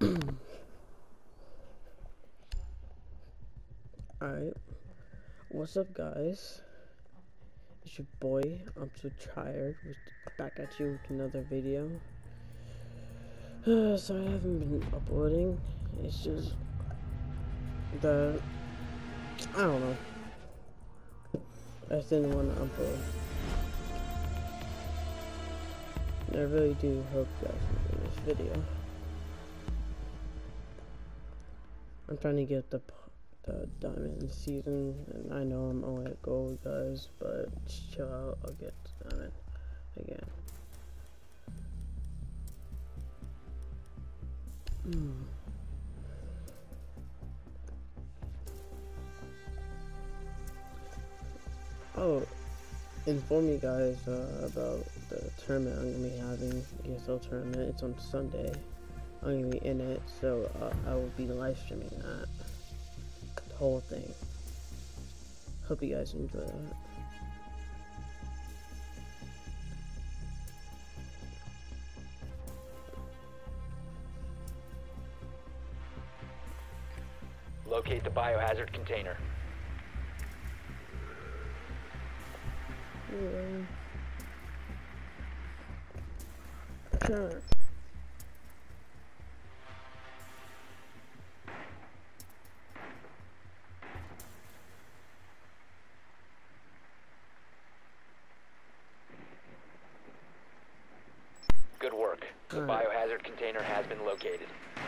Alright, what's up guys? It's your boy, I'm so tired, back at you with another video. Sorry I haven't been uploading, it's just that, I don't know, I just didn't want to upload. And I really do hope you guys enjoy this video. I'm trying to get the diamond season, and I know I'm only at gold, guys, but just chill out, I'll get the diamond again. Oh, inform you guys about the tournament I'm gonna be having, ESL tournament. It's on Sunday. I'm gonna be in it, so I will be live streaming that. Whole thing. Hope you guys enjoy that. Locate the biohazard container. Sure. Good work. The biohazard container has been located.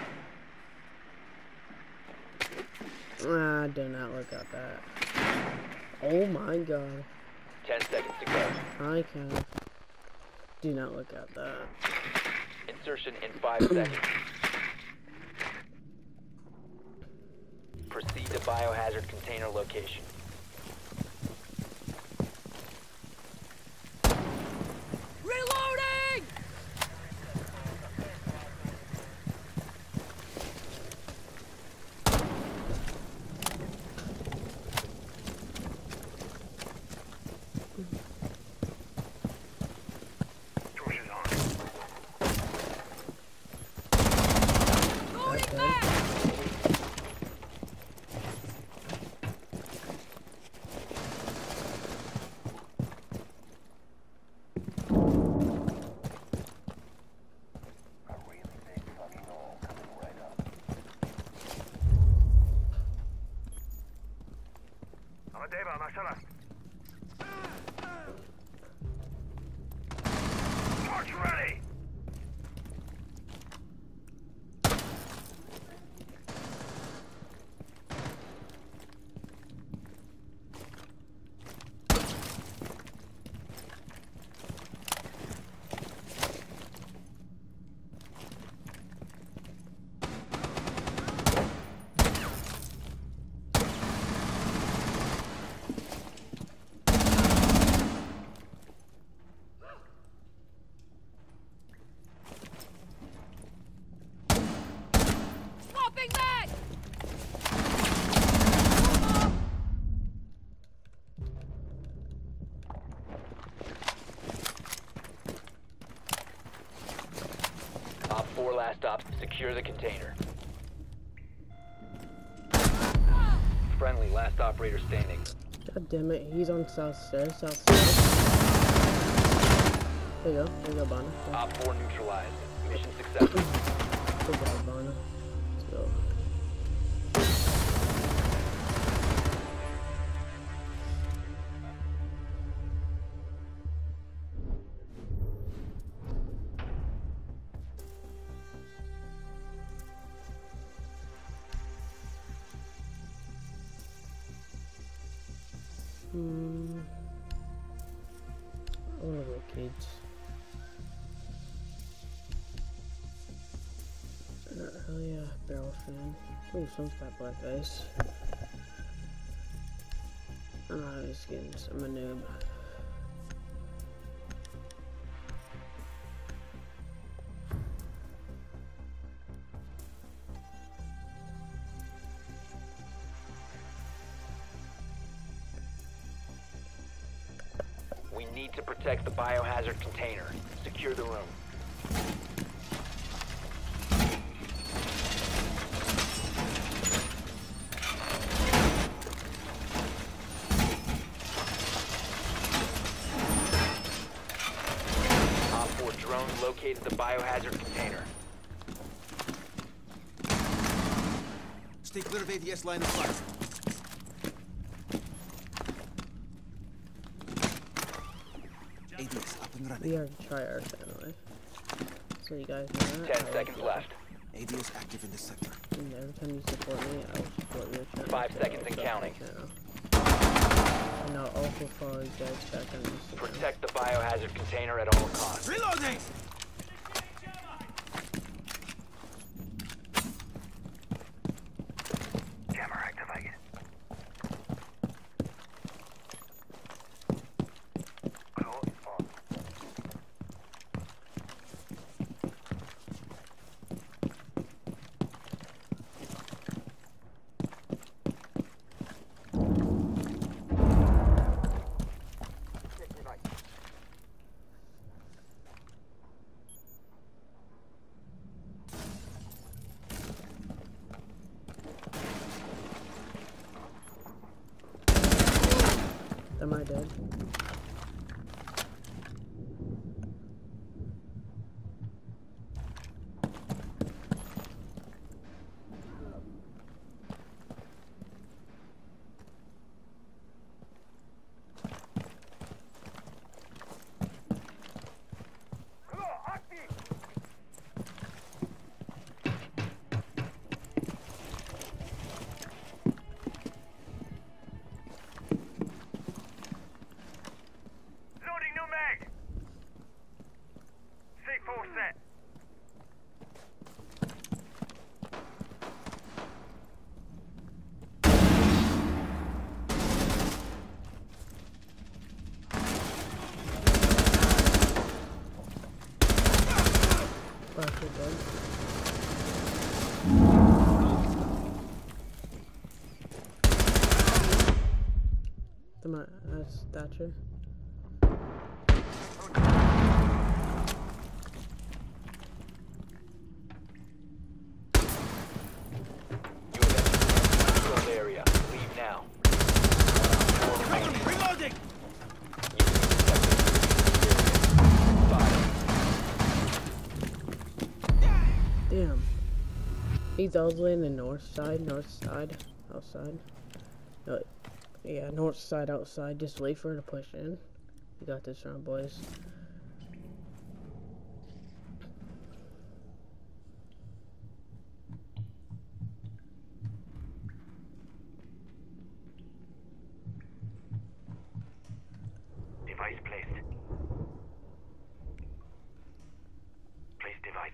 I did not look at that. Oh my god. 10 seconds to go. I can. Do not look at that. Insertion in 5 seconds. Proceed to biohazard container location. Reloading! March ready! Swapping back! Op 4 last stop. Secure the container. Friendly last operator standing. God damn it, he's on south stairs, south stairs. There you go, Bonner. Op 4 neutralized. Mission successful. Good job, Bonner. Let's go. I wanna go kids. Not really a barrel fan. Ooh, some's got black ice. I'm not really skins, I'm a noob. We need to protect the biohazard container. Secure the room. located the biohazard container. Stay clear of ADS line of sight. ADS up and running. We are to try ours anyway. So you guys know that. 10 seconds left. ADS active in this sector. And every time you support me, I will support your channel. 5 seconds and counting. And I'll also follow you guys back on Instagram. Protect the biohazard container at all costs. Reloading! Camera activated. Am I dead? That's Thatcher. You have entered the controlled area. Leave now. Reloading! Damn. He's all the way in the north side, outside. No, yeah, north side, outside. Just wait for her to push in. You got this round, boys. Device placed. Place device.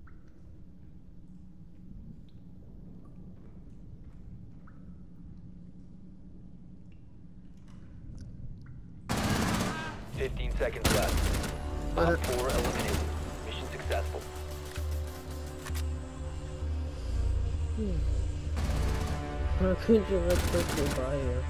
Fifteen seconds left. Op 4 eliminated. Mission successful. How could you let quickly by here?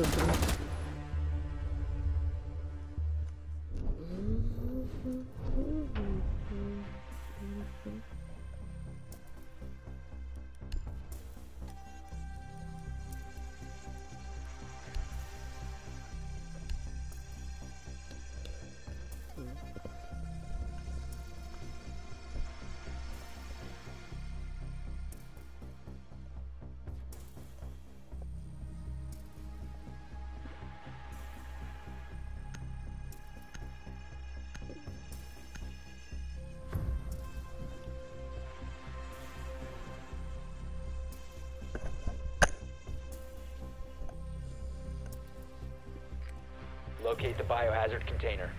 Locate the biohazard container.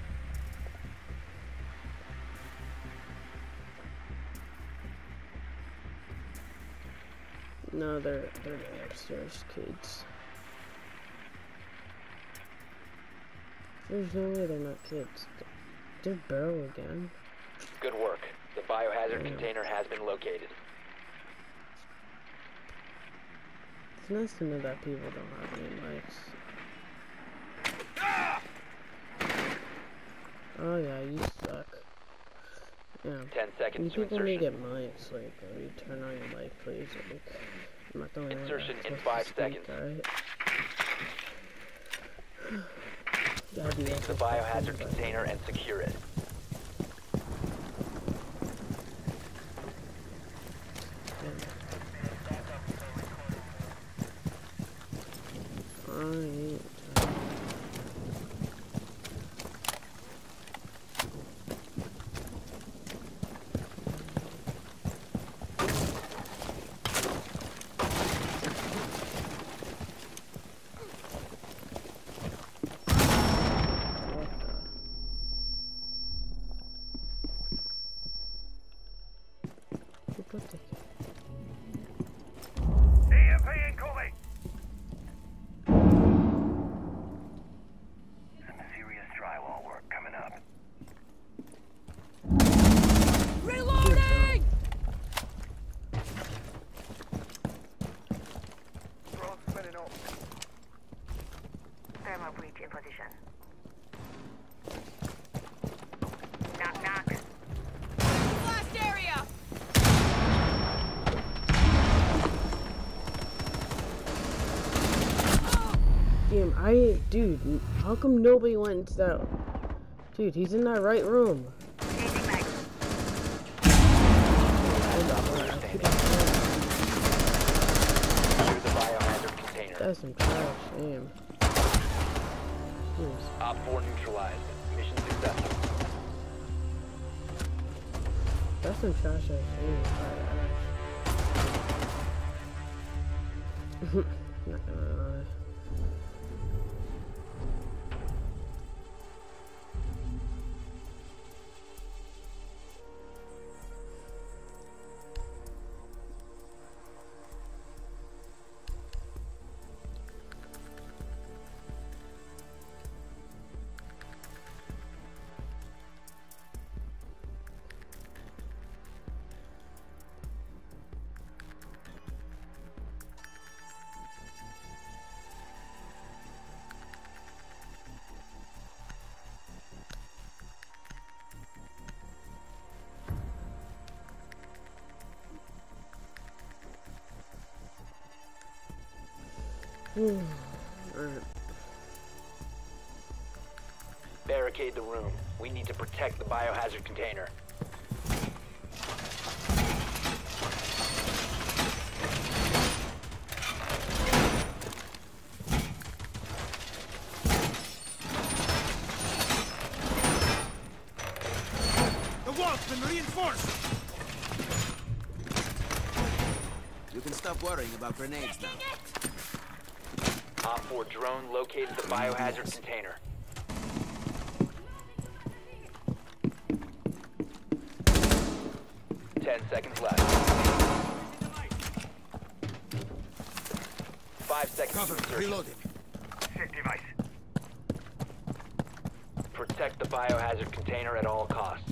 No, they're the upstairs kids. There's no way they're not kids. They're barrel again. Good work. The biohazard container has been located. It's nice to know that people don't have any mics. Oh yeah, you suck. Yeah. 10 seconds You to people need insertion. to get mics, like, or you turn on your mic, please. Like, I'm not the only one Insertion that's in supposed 5 to seconds. speak, alright? Gotta be Seize the extra biohazard fucking container and secure it. you put the... EMP incoming! Some serious drywall work coming up. Reloading! Drone's spinning up. Thermal breach in position. Knock, knock. Blast area! Damn, dude, how come nobody went into that? Dude, he's in that right room. Changing mag. Secure the biohazard container. That's some trash, damn. Jeez. Op 4 neutralized. Mission successful. That's some trash ass aim. Not gonna lie. Alright. Barricade the room. We need to protect the biohazard container. The wall's been reinforced! You can stop worrying about grenades now. Op 4 drone located the biohazard container. Ten seconds left. 5 seconds Cover, to insertion. reloading. Sick device. Protect the biohazard container at all costs.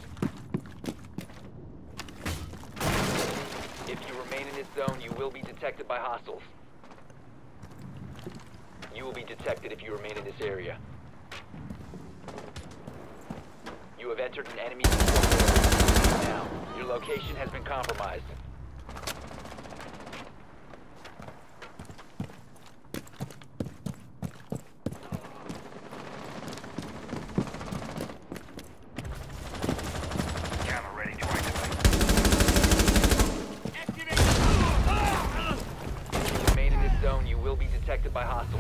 If you remain in this zone, you will be detected by hostiles. You will be detected if you remain in this area. You have entered an enemy control area. Now, your location has been compromised. Camera ready to activate. If you remain in this zone, you will be detected by hostiles.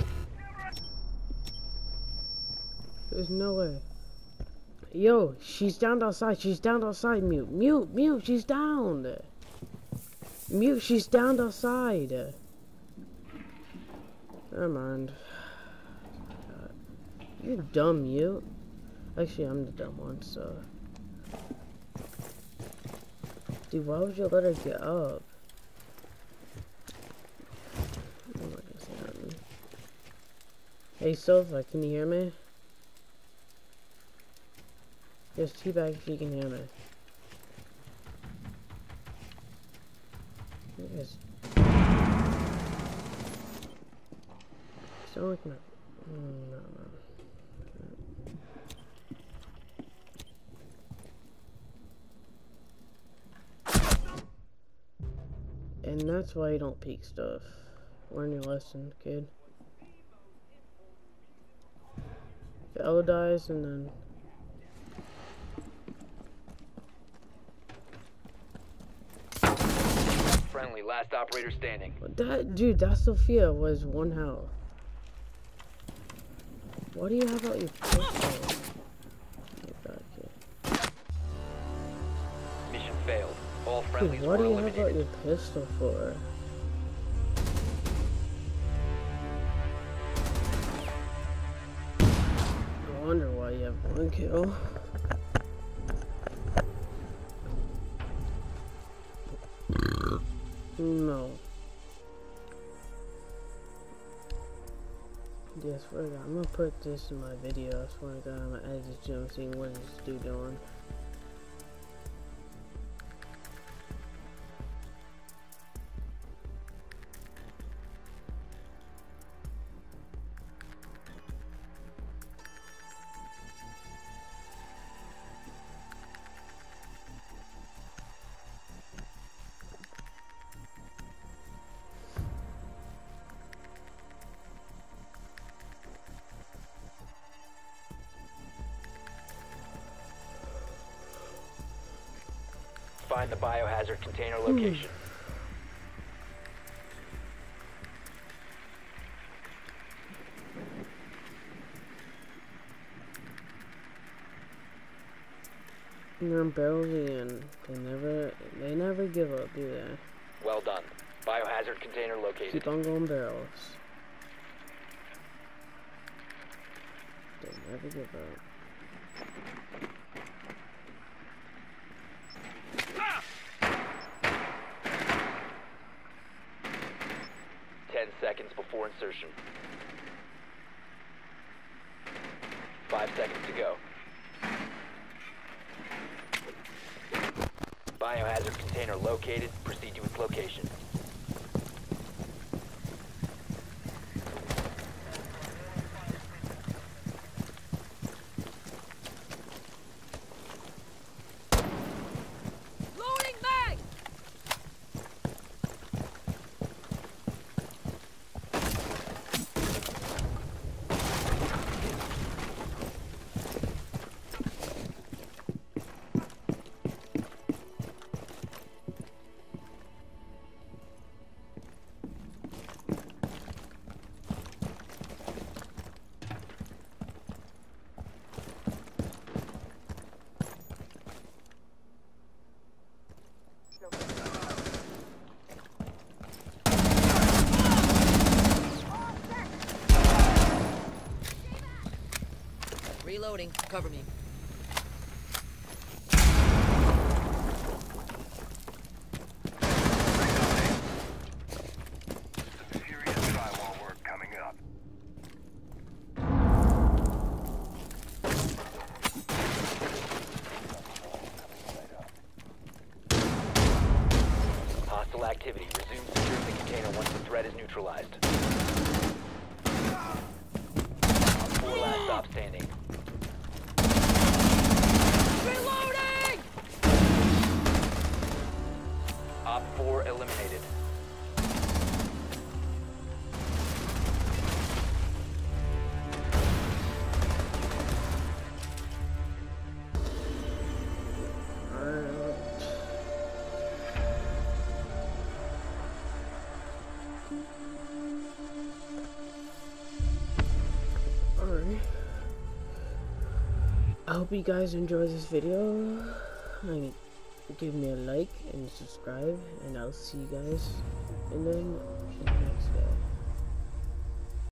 There's no way. Yo, she's down outside. She's down outside. Mute. Mute. Mute. She's down. Mute. She's down outside. Never mind. You're dumb, Mute. Actually, I'm the dumb one, so. Dude, why would you let her get up? Oh my God. Hey, Sofa, can you hear me? Just teabag if you can hear me. Yes. Sound like my... no. And that's why you don't peek stuff. Learn your lesson, kid. If Ella dies and then... Friendly, last operator standing. That dude, that Sophia was 1 health. What do you have out your pistol? Mission failed. All friendlies Dude, what were do you have out eliminated. your pistol for? I wonder why you have 1 kill. No. Yeah, I swear to God, I'm gonna put this in my video. I swear to God, I'm gonna add this to him, seeing what is this dude doing. Find the biohazard container location. They're barrels again. They never give up, do they? Well done. Biohazard container located. Keep on going barrels. They never give up. 10 seconds before insertion. 5 seconds to go. Biohazard container located. Proceed to its location. Loading mag! Reloading. Cover me. Serious drywall work coming up. Hostile activity. Resume securing the container once the threat is neutralized. Op 4 last stop standing. Reloading! Op 4 eliminated. Alright. I hope you guys enjoyed this video. Give me a like and subscribe, and I'll see you guys in the next video.